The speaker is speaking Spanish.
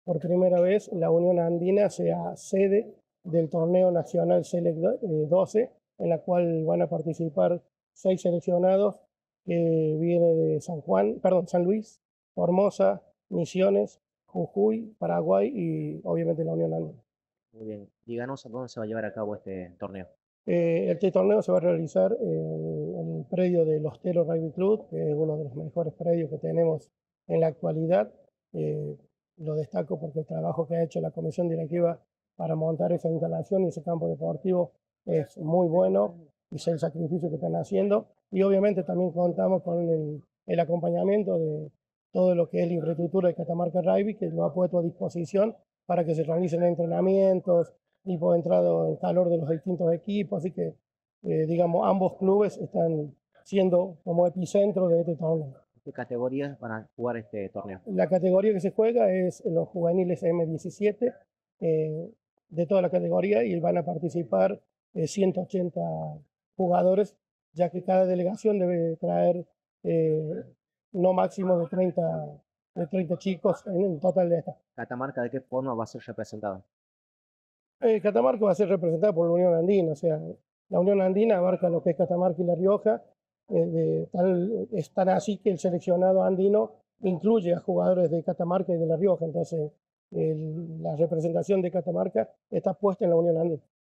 por primera vez la Unión Andina sea sede del torneo nacional Select 12, en la cual van a participar 6 seleccionados que viene de San Juan, perdón, San Luis, Formosa, Misiones, Jujuy, Paraguay y obviamente la Unión Andina. Muy bien. Díganos a dónde se va a llevar a cabo este torneo. Este torneo se va a realizar en el predio del Hostelo Rugby Club, que es uno de los mejores predios que tenemos en la actualidad. Eh, lo destaco porque el trabajo que ha hecho la comisión directiva para montar esa instalación y ese campo deportivo es muy bueno y sé el sacrificio que están haciendo. Y obviamente también contamos con el acompañamiento de todo lo que es la infraestructura de Catamarca Rugby, que lo ha puesto a disposición para que se realicen entrenamientos, tipo de entrado en calor de los distintos equipos, así que, digamos, ambos clubes están siendo como epicentro de este torneo. ¿Qué categorías van a jugar este torneo? La categoría que se juega es los juveniles M17 eh, de toda la categoría y van a participar 180 jugadores, ya que cada delegación debe traer eh, no máximo de 30 chicos en el total de esta. ¿Catamarca de qué forma va a ser representada? Catamarca va a ser representada por la Unión Andina, o sea, la Unión Andina abarca lo que es Catamarca y La Rioja, es tan así que el seleccionado andino incluye a jugadores de Catamarca y de La Rioja, entonces la representación de Catamarca está puesta en la Unión Andina.